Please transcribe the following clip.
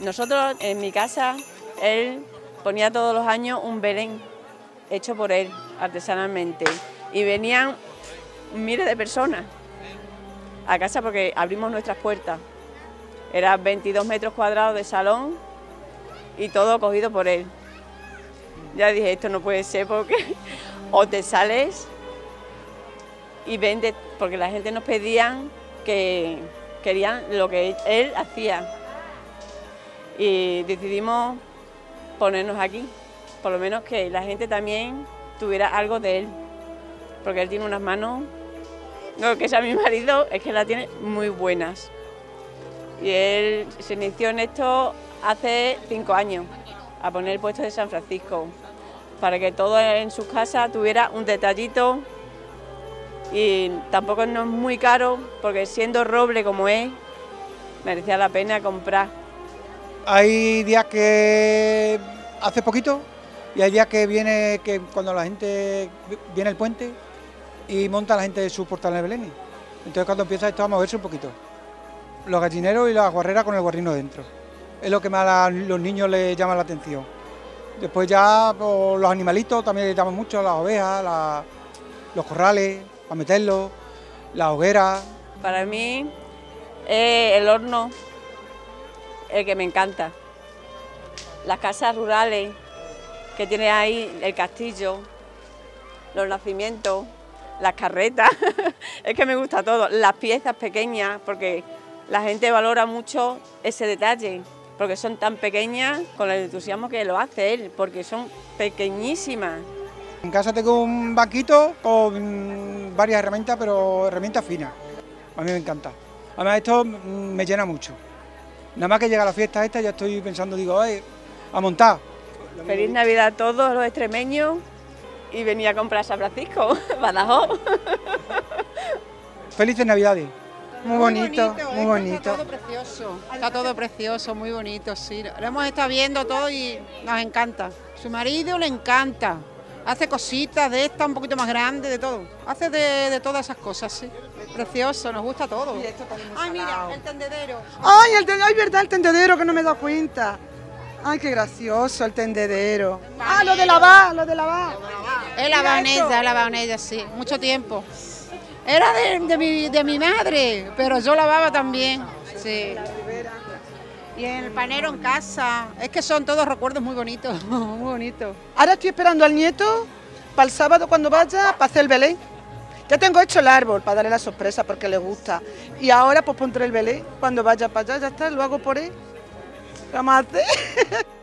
Nosotros en mi casa, él ponía todos los años un Belén hecho por él artesanalmente y venían miles de personas a casa porque abrimos nuestras puertas. Eran 22 metros cuadrados de salón y todo cogido por él. Ya dije, esto no puede ser porque o te sales y vendes, porque la gente nos pedían que querían lo que él hacía. Y decidimos ponernos aquí, por lo menos que la gente también tuviera algo de él, porque él tiene unas manos, no que sea mi marido, es que las tiene muy buenas. Y él se inició en esto hace 5 años, a poner el puesto de San Francisco, para que todo en sus casas tuviera un detallito y tampoco no es muy caro, porque siendo roble como es, merecía la pena comprar. Hay días que hace poquito y hay días que viene que cuando la gente viene el puente y monta la gente sus portales de Belén. Entonces cuando empieza esto a moverse un poquito. Los gallineros y las guarreras con el guarrino dentro. Es lo que más a los niños les llama la atención. Después ya pues, los animalitos también les llaman mucho, las ovejas, los corrales, para meterlos, las hogueras. Para mí el horno el que me encanta. Las casas rurales que tiene ahí, el castillo, los nacimientos, las carretas, es que me gusta todo. Las piezas pequeñas, porque la gente valora mucho ese detalle, porque son tan pequeñas con el entusiasmo que lo hace él, porque son pequeñísimas. En casa tengo un banquito con varias herramientas, pero herramientas finas. A mí me encanta. Además esto me llena mucho. Nada más que llega la fiesta esta ya estoy pensando, digo, a montar. Feliz Navidad a todos los extremeños y venía a comprar San Francisco, Badajoz. Felices Navidades. Muy bonito, muy Está bonito. todo precioso, muy bonito, sí. Lo hemos estado viendo todo y nos encanta. Su marido le encanta. Hace cositas de esta un poquito más grande, de todo. Hace de todas esas cosas, sí. Precioso, nos gusta todo. Ay, mira, el tendedero. Ay, verdad, el tendedero que no me he dado cuenta. Ay, qué gracioso el tendedero. Ah, lo de lavar. Él lavaba en ella, sí, mucho tiempo. Era de mi madre, pero yo lavaba también, sí. Y en el panero en casa, es que son todos recuerdos muy bonitos, muy bonitos. Ahora estoy esperando al nieto para el sábado cuando vaya para hacer el Belén. Ya tengo hecho el árbol para darle la sorpresa porque le gusta. Y ahora pues pondré el Belén cuando vaya para allá, ya está, lo hago por él. ¿Qué vamos a hacer?